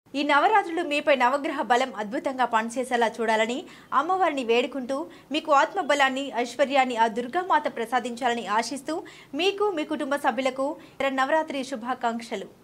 ఈ నవరాత్రులు మీపై నవగ్రహ బలం అద్భుతంగా పనిచేసేలా చూడాలని అమ్మవారిని వేడుకుంటూ మీకు ఆత్మబలాన్ని ఐశ్వర్యాన్ని ఆ దుర్గామాత ప్రసాదించాలని ఆశిస్తూ మీకు మీ కుటుంబ సభ్యులకు నవరాత్రి శుభాకాంక్షలు।